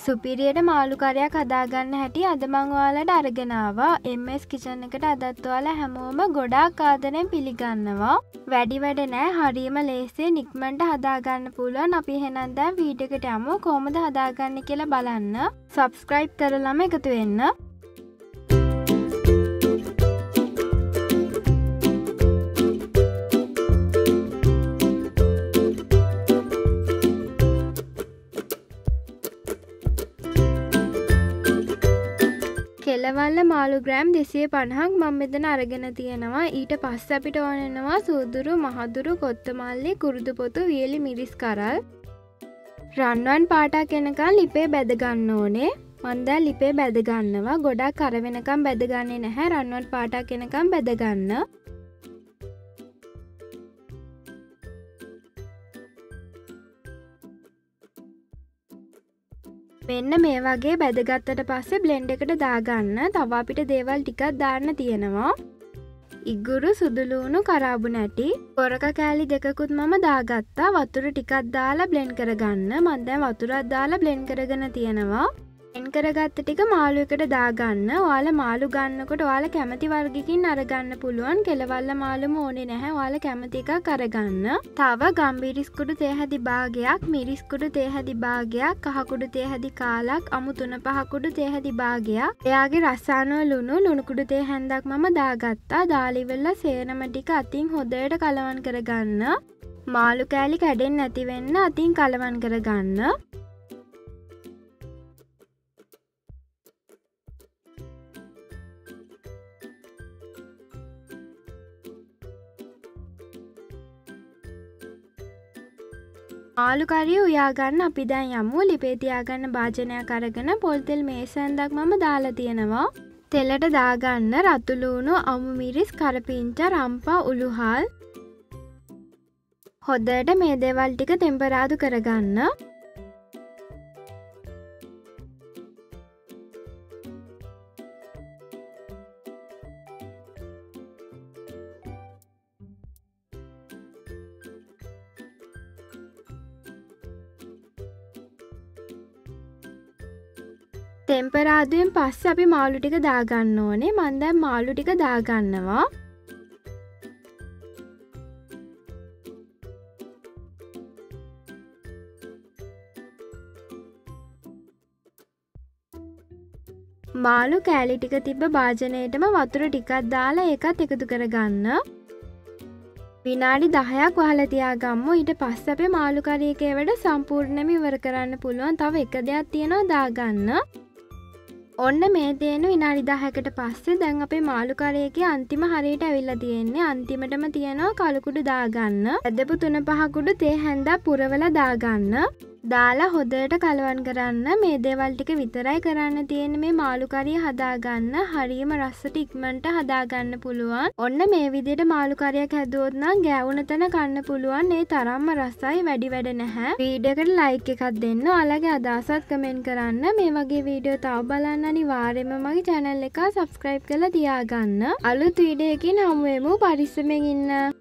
සුපිරියට මාළු කරයක් හදාගන්න හැටි අද මම ඔයාලට අරගෙන ආවා. MS කිචන් එකට අදත් ඔයාලා හැමෝම ගොඩාක් ආදරෙන් පිළිගන්නවා. වැඩි වැඩ නෑ, හරියම ලේසියෙන් ඉක්මනට හදාගන්න පුළුවන්. අපි එහෙනම් දැන් වීඩියෝ එකට යමු. කොහොමද හදාගන්නේ කියලා බලන්න. subscribe කරලාම එකතු වෙන්න. කෙලවල්ල මාළු ග්‍රෑම් 250ක් මම මෙතන අරගෙන තියෙනවා. ඊට පස්සේ අපිට ඕන වෙනවා සූදුරු, මහදුරු, කොත්තමල්ලි, කුරුදු පොතු, වියලි, මිරිස් කරල්. රන්වන් පාටක් එනකන් ලිපේ බැද ගන්න ඕනේ. මම දැන් ලිපේ බැද ගන්නවා. ගොඩක් කර වෙනකන් බැද ගන්නේ නැහැ. රන්වන් පාටක් එනකන් බැද ගන්න. මෙන්න මේ වගේ බැදගත්තට පස්සේ බ්ලෙන්ඩ් එකට දාගන්න. තව අපිට දේවල් ටිකක් දාන්න තියෙනවා. ඉගුරු, සුදුලූණු, කරාබු නැටි, කොරක කෑලි දෙකකුත් මම දාගත්තා. වතුර ටිකක් දාලා බ්ලෙන්ඩ් කරගන්න. මම දැන් වතුරක් දාලා බ්ලෙන්ඩ් කරගෙන තියෙනවා. බ්ලෙන්ඩ් කරගත්ත ටික මාළු එකට දාගන්න. ඔයාලා මාළු ගන්නකොට ඔයාලා කැමති වර්ගකින් අරගන්න පුළුවන්. කෙලවල්ල මාළුම ඕනේ නැහැ. ඔයාලා කැමති එකක් අරගන්න. තව ගම්බිරිස් කුඩු තේ හැදි භාගයක්, මිරිස් කුඩු තේ හැදි භාගයක්, කහ කුඩු තේ හැදි කාලක්, අමු 3-5 කුඩු තේ හැදි භාගයක්. එයාගේ රසායන ලුණු කුඩු තේ හැන්දක් මම දාගත්තා. දාලා ඉවරලා සේනම ටික අතින් හොදට කලවම් කරගන්න. මාළු කෑලි කැඩෙන්නේ නැති වෙන්න අතින් කලවම් කරගන්න. මාළු කරිය උයා ගන්න අපි දැන් යමු. ලිපේ තියාගන්න භාජනයක් අරගෙන පොල් තෙල් මේසෙන්දක් මම දාලා තියෙනවා. තෙලට දාගන්න රතු ලූණු, අමු මිරිස්, කරපිංචා, රම්පා, උළුහල්. හොදට මේ දේවල් ටික තෙම්පරාදු කරගන්න. තෙම්පරාදුවෙන් පස්සේ අපි මාළු ටික දාගන්න ඕනේ. මම දැන් මාළු ටික දාගන්නවා. මාළු කෑලි ටික තිබ්බ භාජනයේටම වතුර ටිකක් දාලා ඒකත් එකතු කරගන්න. විනාඩි 10ක් වහලා තියාගමු. ඊට පස්සේ අපේ මාළු කරිය එකේ වැඩ සම්පූර්ණයෙන්ම ඉවර කරන්න පුළුවන්. තව එක දෙයක් තියෙනවා දාගන්න. ඔන්න මේ තියෙන විනාඩි 10කට පස්සේ දැන් අපේ මාළු කරේකේ අන්තිම හරියට ඇවිල්ලා තියෙන්නේ. අන්තිමටම තියෙනවා කළු කුඩු දාගන්න. ඇදපු 3-5 කුඩු තේ හැන්දා පුරවලා දාගන්න. දාලා හොදට කලවම් කරන්න. මේ දේවල් ටික විතරයි කරන්න තියෙන්නේ මේ මාළු කරිය හදාගන්න. හරියම රසට ඉක්මනට හදාගන්න පුළුවන්. ඔන්න මේ විදිහට මාළු කරියක් හැදුවොත් නම් ගෑවුන තැන කන්න පුළුවන්. ඒ තරම්ම රසයි, වැඩි වැඩ නැහැ. වීඩියෝ එකට ලයික් එකක් දෙන්න. ඔයාලගේ අදහසත් කමෙන්ට් කරන්න. මේ වගේ වීඩියෝ තව බලන්න අනිවාර්යයෙන්ම මගේ channel එක subscribe කරලා තියාගන්න. අලුත් වීඩියෝ එකකින් හමු වෙමු. පරිස්සමෙන් ඉන්න.